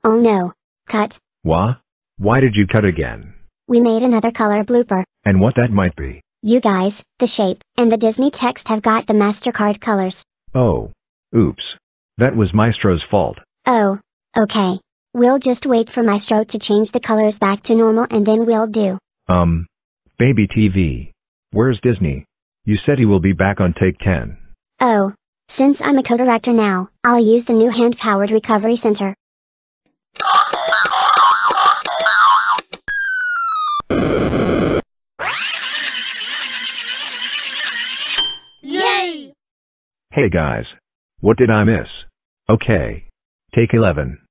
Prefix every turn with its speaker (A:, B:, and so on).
A: Oh no. Cut.
B: What? Why did you cut again?
A: We made another color blooper.
B: And what that might be?
A: You guys, the shape, and the Disney text have got the MasterCard colors.
B: Oh. Oops. That was Maestro's fault.
A: Oh. Okay. We'll just wait for Maestro to change the colors back to normal and then we'll do.
B: Baby TV. Where's Disney? You said he will be back on take 10.
A: Oh. Since I'm a co-director now, I'll use the new hand-powered recovery center.
C: Yay!
B: Hey guys. What did I miss? Okay. Take 11.